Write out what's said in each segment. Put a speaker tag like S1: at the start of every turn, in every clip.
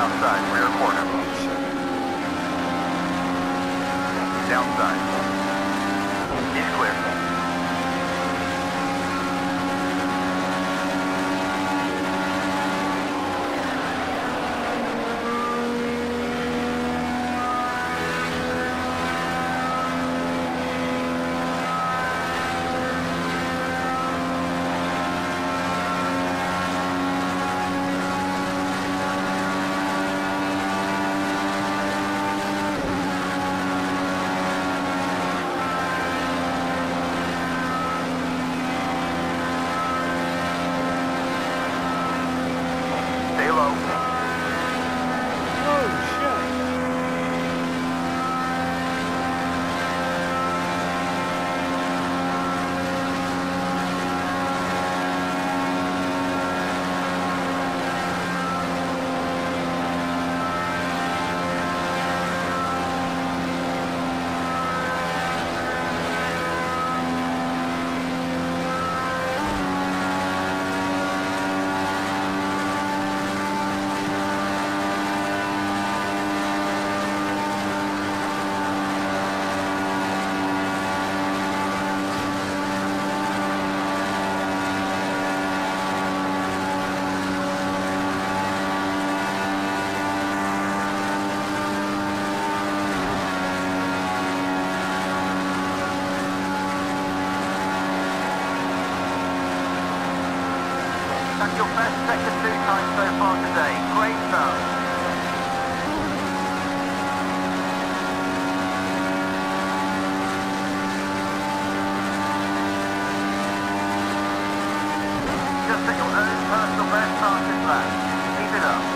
S1: outside, rear corner. Downside. Is clear. That's your best second 2 times so far today. Great start. Just at your own personal best fastest lap. Keep it up.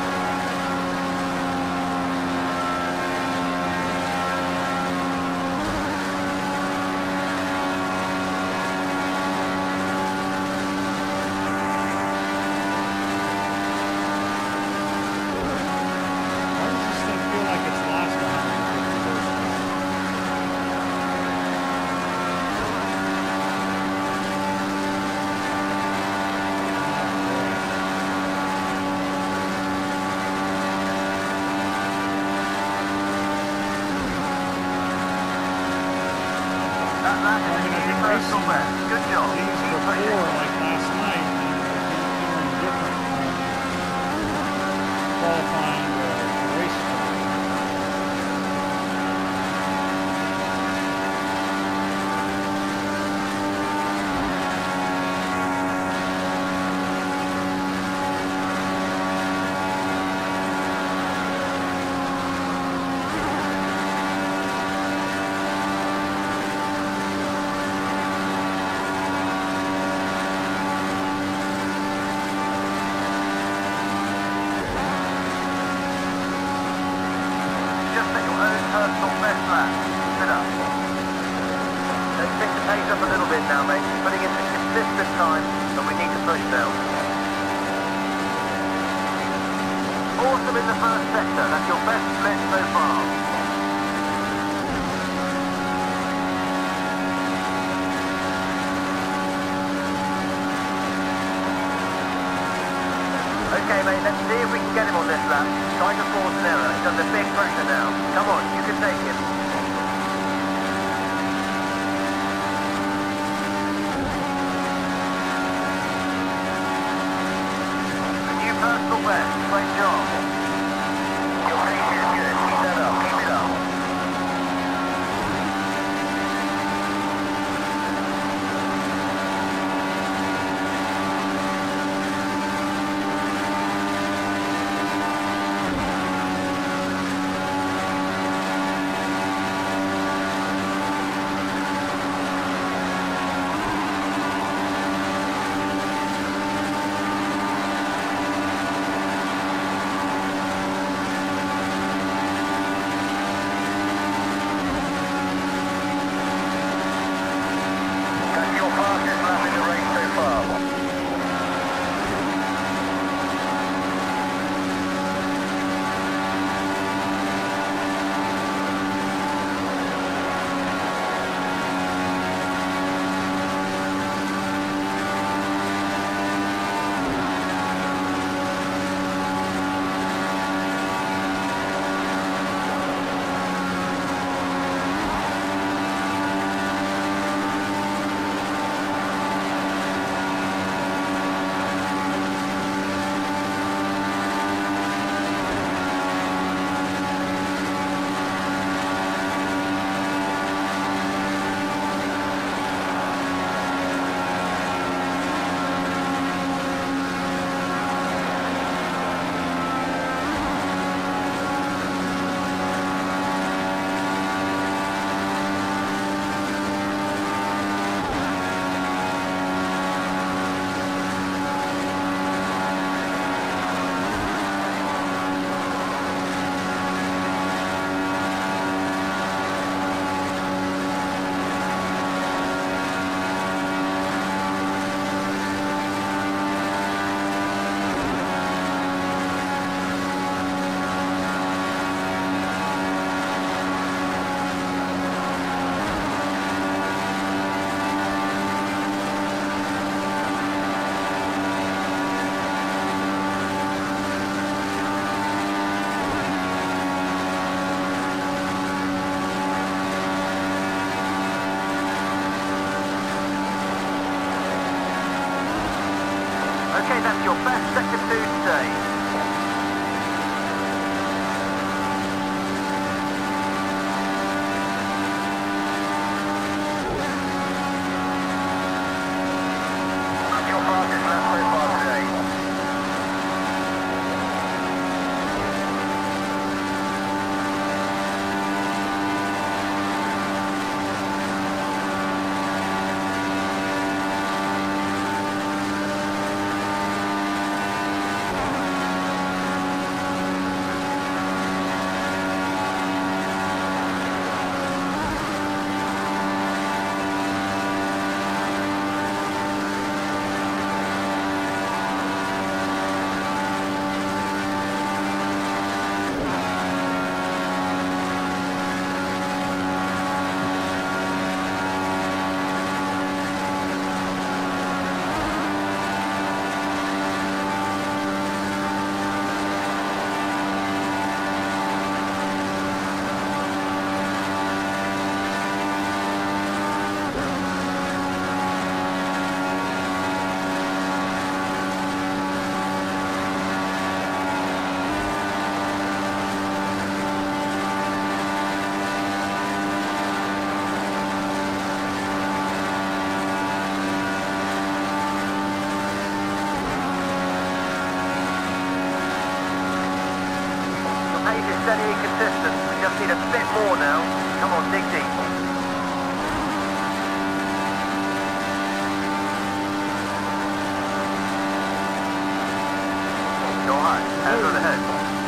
S1: Good job.
S2: These before, like last night, and we were doing different qualifying race stuff.
S1: Personal best lap. Keep it up. Let's pick the pace up a little bit now, mate. You're putting in a consistent time, but we need to push now. Awesome in the first sector. That's your best split so far. Okay, mate, let's see if we can get him on this lap. Try to force an error. He's under big pressure now. Come on, you can take him. A new personal best. Great job. Your pace is good. Keep that up. Keep it up. that's your best sector 2 today. That's your fastest lap so far today. Steady and consistent. We just need a bit more now. Come on, dig deep. Go high. Hands on the head.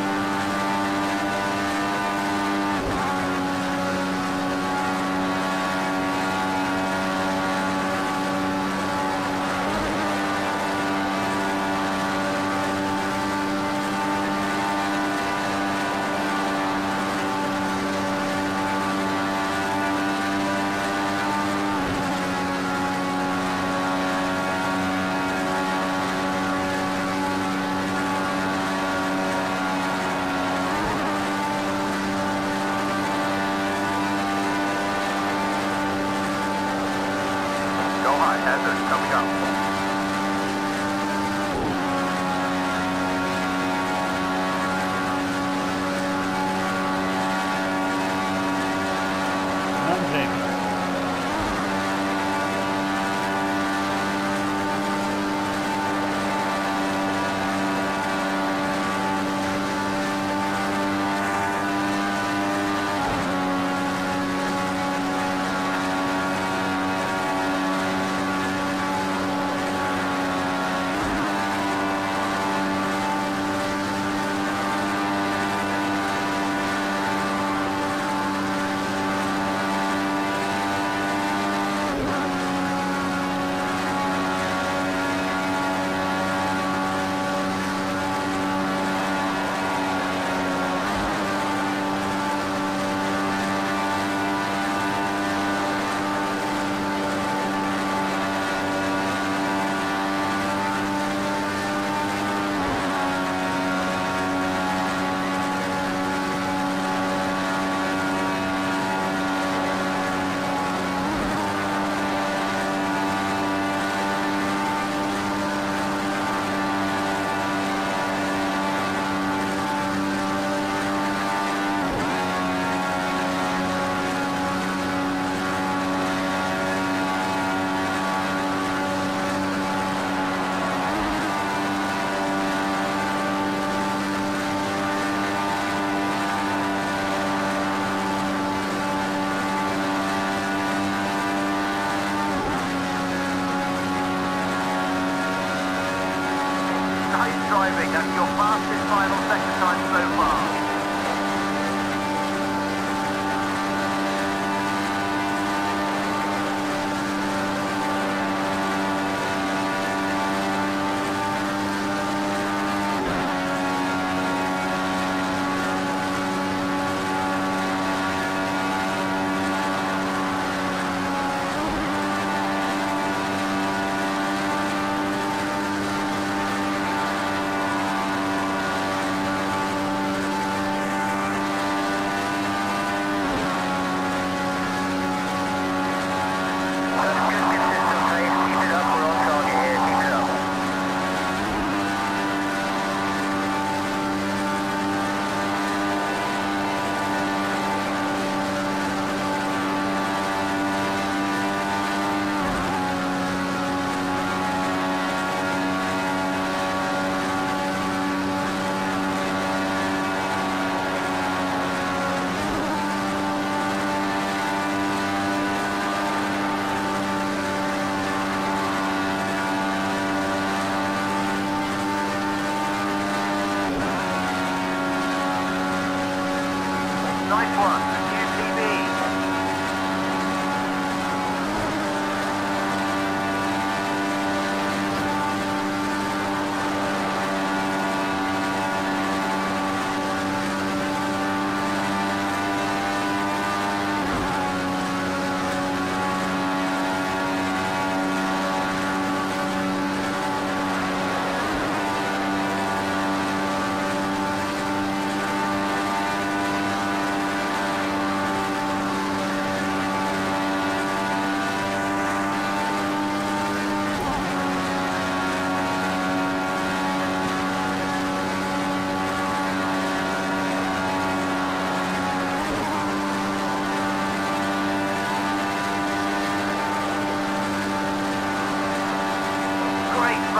S1: Coming up. Driving, that's your fastest final sector time so far.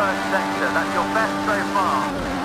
S1: first sector. That's your best so far.